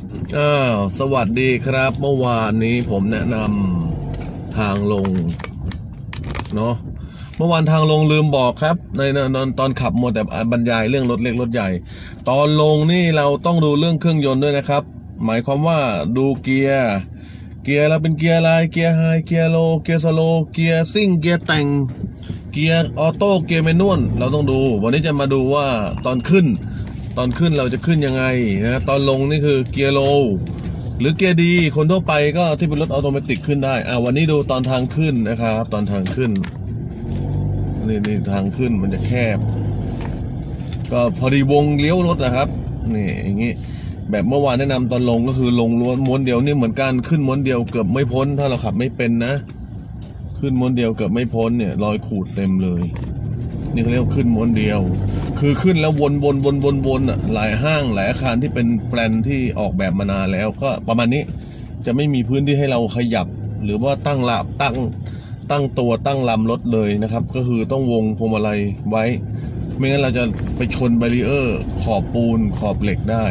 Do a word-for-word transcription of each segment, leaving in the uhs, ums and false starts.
อ้าวสวัสดีครับเมื่อวานนี้ผมแนะนำทางลงเนาะเมื่อวานทางลงลืมบอกครับในตอนตอนขับหมดแต่บรรยายเรื่องรถเล็กรถใหญ่ตอนลงนี่เราต้องดูเรื่องเครื่องยนต์ด้วยนะครับหมายความว่าดูเกียร์เกียร์เราเป็นเกียร์อะไรเกียร์ไฮเกียร์โลเกียร์สโลเกียร์ซิ่งเกียร์แต่งเกียร์ออโต้เกียร์แมนนวลเราต้องดูวันนี้จะมาดูว่าตอนขึ้นตอนขึ้นเราจะขึ้นยังไงนะตอนลงนี่คือเกียร์โลหรือเกียร์ดีคนทั่วไปก็ที่เป็นรถออโตเมติกขึ้นได้อ่าวันนี้ดูตอนทางขึ้นนะครับตอนทางขึ้นนี่นี่ทางขึ้นมันจะแคบก็พอดีวงเลี้ยวรถนะครับนี่อย่างงี้แบบเมื่อวานแนะนำตอนลงก็คือลงล้วนม้วนเดียวนี่เหมือนกันขึ้นม้วนเดียวเกือบไม่พ้นถ้าเราขับไม่เป็นนะขึ้นม้วนเดียวเกือบไม่พ้นเนี่ยรอยขูดเต็มเลยนี่เขาเรียกขึ้นม้วนเดียวคือขึ้นแล้ววนวนวนวนวนอ่ะหลายห้างหลายอาคารที่เป็นแปลนที่ออกแบบมานานแล้วก็ประมาณนี้จะไม่มีพื้นที่ให้เราขยับหรือว่าตั้งหลับตั้งตั้งตัวตั้งลำรถเลยนะครับก็คือต้องวงพวงมาลัยไว้ไม่งั้นเราจะไปชนแบรีเออร์ขอบปูนขอบเหล็กได้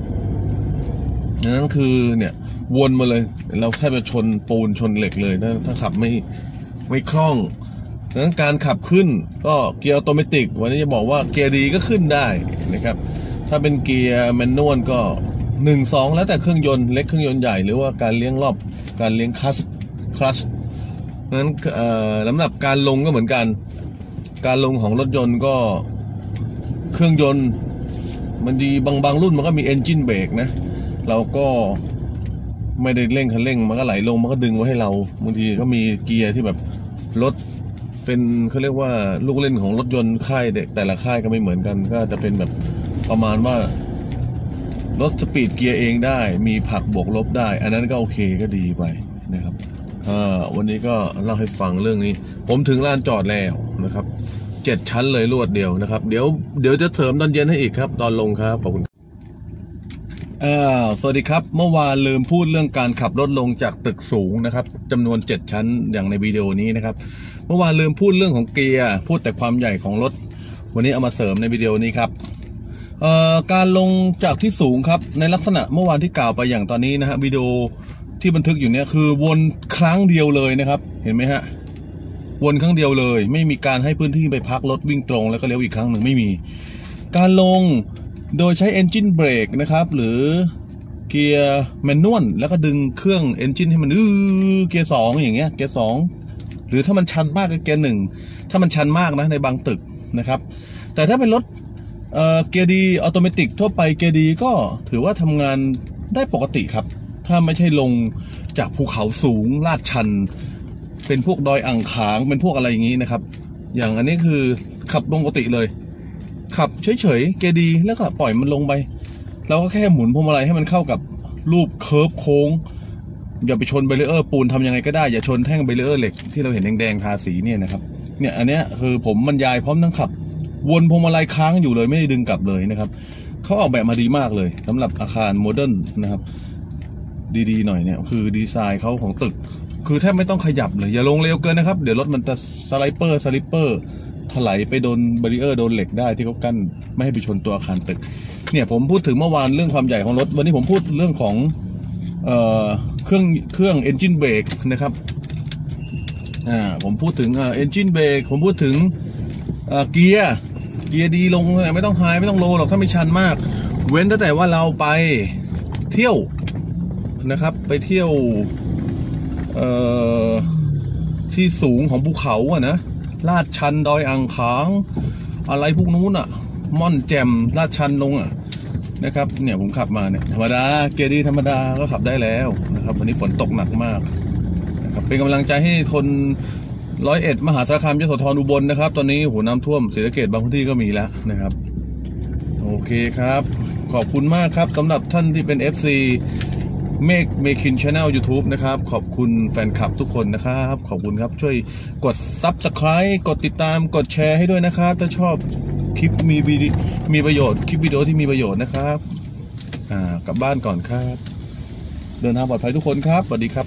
นั่นคือเนี่ยวนมาเลยเราแทบจะชนปูนชนเหล็กเลยนะถ้าขับไม่ไม่คล่องดังนั้นการขับขึ้นก็เกียร์ออโตเมติกวันนี้จะบอกว่าเกียร์ดีก็ขึ้นได้นะครับถ้าเป็นเกียร์แมนนวลก็หนึ่งสองแล้วแต่เครื่องยนต์เล็กเครื่องยนต์ใหญ่หรือว่าการเลี้ยงรอบการเลี้ยงคลัชคลัชดังนั้นสำหรับการลงก็เหมือนกันการลงของรถยนต์ก็เครื่องยนต์มันดีบางบางรุ่นมันก็มีเอนจินเบรกนะเราก็ไม่ได้เร่งคันเร่งมันก็ไหลลงมันก็ดึงไว้ให้เราบางทีก็มีเกียร์ที่แบบรถเป็นเขาเรียกว่าลูกเล่นของรถยนต์ค่ายเด็กแต่ละค่ายก็ไม่เหมือนกันก็จะเป็นแบบประมาณว่ารถสปีดเกียร์เองได้มีผลักบวกลบได้อันนั้นก็โอเคก็ดีไปนะครับวันนี้ก็เล่าให้ฟังเรื่องนี้ผมถึงลานจอดแล้วนะครับเจ็ดชั้นเลยรวดเดียวนะครับเดี๋ยวเดี๋ยวจะเสริมตอนเย็นให้อีกครับตอนลงครับขอบคุณอ่าสวัสดีครับเมื่อวานลืมพูดเรื่องการขับรถลงจากตึกสูงนะครับจำนวนเจ็ดชั้นอย่างในวิดีโอนี้นะครับเมื่อวานลืมพูดเรื่องของเกียร์พูดแต่ความใหญ่ของรถวันนี้เอามาเสริมในวิดีโอนี้ครับเอ่อการลงจากที่สูงครับในลักษณะเมื่อวานที่กล่าวไปอย่างตอนนี้นะฮะวิดีโอที่บันทึกอยู่เนี่ยคือวนครั้งเดียวเลยนะครับเห็นไหมฮะวนครั้งเดียวเลยไม่มีการให้พื้นที่ไปพักรถวิ่งตรงแล้วก็เลี้ยวอีกครั้งหนึ่งไม่มีการลงโดยใช้ engine brake นะครับหรือเกียร์แมนนวลแล้วก็ดึงเครื่อง engine ให้มันอื้อเกียร์สองอย่างเงี้ยเกียร์สองหรือถ้ามันชันมากก็เกียร์หนึ่งถ้ามันชันมากนะในบางตึกนะครับแต่ถ้าเป็นรถเอ่อเกียร์ดีออโตเมติกทั่วไปเกียร์ดีก็ถือว่าทำงานได้ปกติครับถ้าไม่ใช่ลงจากภูเขาสูงลาดชันเป็นพวกดอยอ่างขางเป็นพวกอะไรอย่างนี้นะครับอย่างอันนี้คือขับปกติเลยขับเฉยๆเกียร์ดีแล้วก็ปล่อยมันลงไปเราก็แค่หมุนพวงมาลัยให้มันเข้ากับรูปเคิร์ฟโค้งอย่าไปชนแบรีเออร์ปูนทำยังไงก็ได้อย่าชนแท่งแบรีเออร์เหล็กที่เราเห็นแดงๆทาสีเนี่ยนะครับเนี่ยอันเนี้ยคือผมบรรยายพร้อมทั้งขับวนพวงมาลัยค้างอยู่เลยไม่ได้ดึงกลับเลยนะครับเขาออกแบบมาดีมากเลยสำหรับอาคารโมเดิร์นนะครับดีๆหน่อยเนี่ยคือดีไซน์เขาของตึกคือแทบไม่ต้องขยับเลยอย่าลงเร็วเกินนะครับเดี๋ยวรถมันจะสไลเปอร์สลิปเปอร์ถลายไปโดนแบรีเออร์โดนเหล็กได้ที่เขากั้นไม่ให้ไปชนตัวอาคารตึกเนี่ยผมพูดถึงเมื่อวานเรื่องความใหญ่ของรถวันนี้ผมพูดเรื่องของเอ่อเครื่องเครื่อง engine brake นะครับอ่าผมพูดถึงอ่า engine brake ผมพูดถึงอ่าเกียร์เกียร์ดีลงไม่ต้องไฮไม่ต้องโลหรอกถ้าไม่ชันมากเว้นแต่ว่าเราไปเที่ยวนะครับไปเที่ยวเอ่อที่สูงของภูเขาอะนะลาดชันดอยอ่างขางอะไรพวกนู้นอ่ะม่อนแจ่มลาดชันลงอ่ะนะครับเนี่ยผมขับมาเนี่ยธรรมดาเกียร์ดีธรรมดาก็ขับได้แล้วนะครับวันนี้ฝนตกหนักมากนะครับเป็นกำลังใจให้คนร้อยเอ็ดมหาสารคามยโสธรอุบลนะครับตอนนี้โหน้ำท่วมศรีสะเกษบางพื้นที่ก็มีแล้วนะครับโอเคครับขอบคุณมากครับสำหรับท่านที่เป็น เอฟ ซีเมกเมคินชาแนล YouTube นะครับขอบคุณแฟนคลับทุกคนนะครับขอบคุณครับช่วยกด Subscribe กดติดตามกดแชร์ให้ด้วยนะครับถ้าชอบคลิปมีวิดีมีประโยชน์คลิปวิดีโอที่มีประโยชน์นะครับอ่ากลับบ้านก่อนครับเดินทางปลอดภัยทุกคนครับสวัสดีครับ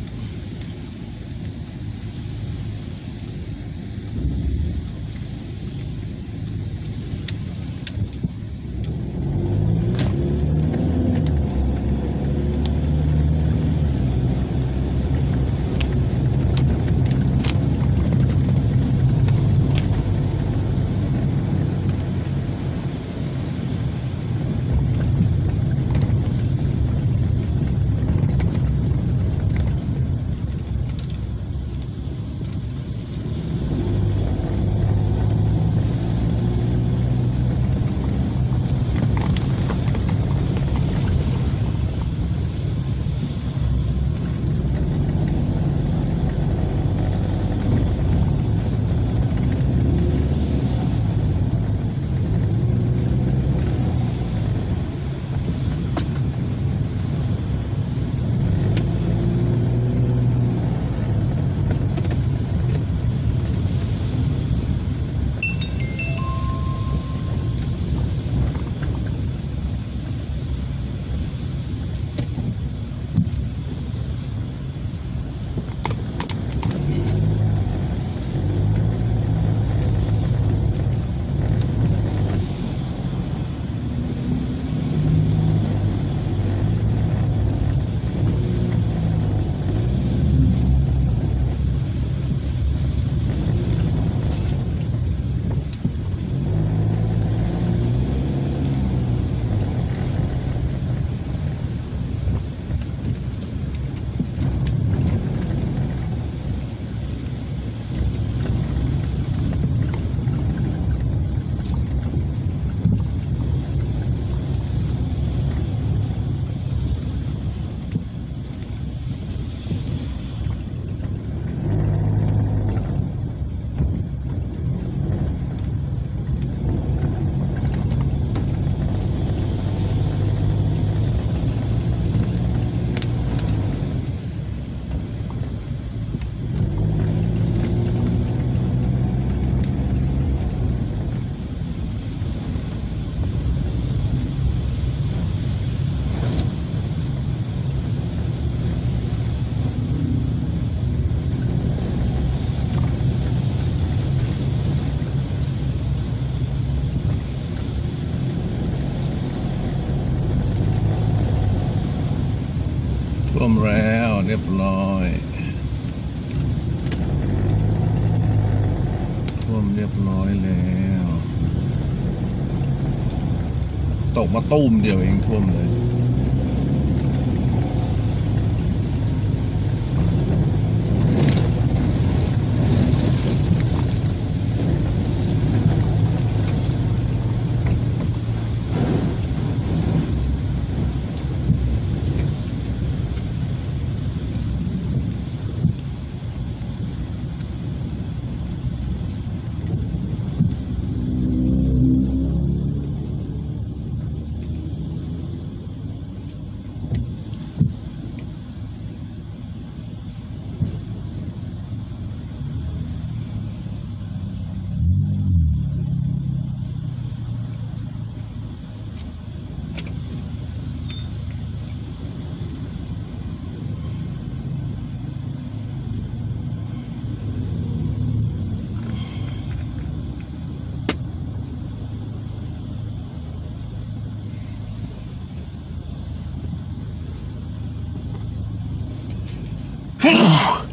ท่วมแล้วเรียบร้อยท่วมเรียบร้อยแล้วตกมาตุ้มเดียวเองท่วมเลยWhew.